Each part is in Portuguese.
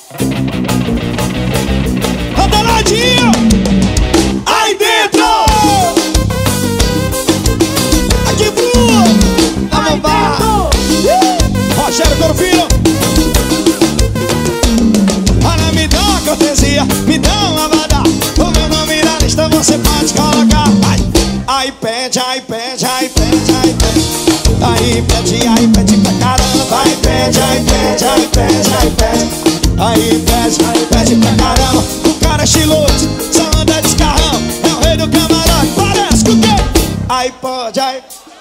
Rodaladinho! Aí dentro! Aqui pro! Aí dentro! Rogério Corfino! Olha, me dá uma cortesia, me dá uma vada. O meu nome na lista você pode colocar. Aí pede, aí pede, aí pede, aí pede. Aí pede pra caramba. Aí pede, aí pede, aí pede, aí pede. Aí pede pra caramba. O cara é estiloso, só anda de carrão. É o rei do camarote, parece que o quê? Aí pode, aí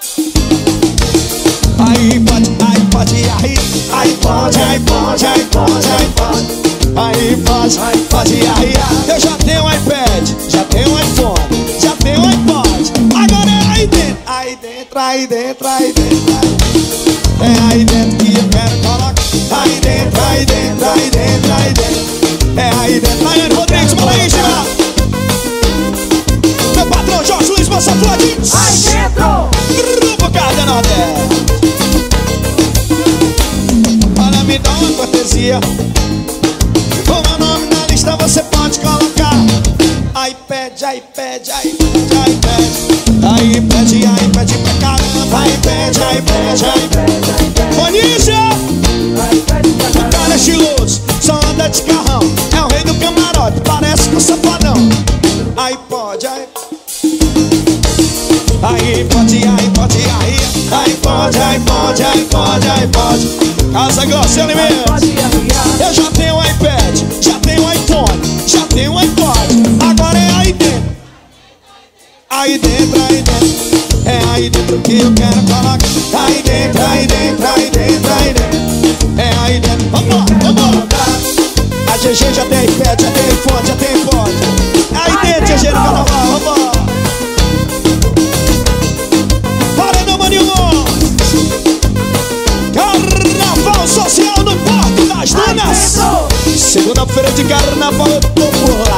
pode, aí pode, aí pode, aí pode, aí pode, aí pode. Aí pode, aí. Eu já tenho um iPad, já tenho um iPhone, já tenho um iPod. Agora é aí dentro, aí dentro, aí dentro, aí dentro, aí dentro. É aí dentro que eu quero colocar. Aí dentro, aí dentro, aí dentro, aí dentro. É aí dentro. Laiane Rodrigues, bora aí, Gina. Meu patrão Jorge Luiz, moça Flodinho. Aí dentro. Grupo Carda Nordeste. Olha, me dá uma cortesia. O meu nome na lista você pode colocar. Aí pede, aí pede, aí pede, aí pede. Aí pede pra caramba. Aí pede, aí pede, aí pede. Bonícia! O cara é estiloso, só anda de carrão. É o rei do camarote, parece com o Safadão. Aí pode, aí pode, aí pode, aí pode, aí pode, aí pode, aí pode. Casa Grossa Alimentos. Eu já tenho um iPad, já tenho um iPhone, já tenho um iPod. Agora é aí dentro. Aí dentro, aí dentro. É aí dentro que eu quero colocar. Aí dentro, aí dentro, aí dentro, aí dentro. É aí dentro. Vambora, vambora. A GG já tem iPad, já tem iPhone, já tem iPod. Aí dentro, GG no carnaval, vambora. Paredão Maninho. Carnaval social no Porto das Dunas. Segunda-feira de carnaval eu tô por lá.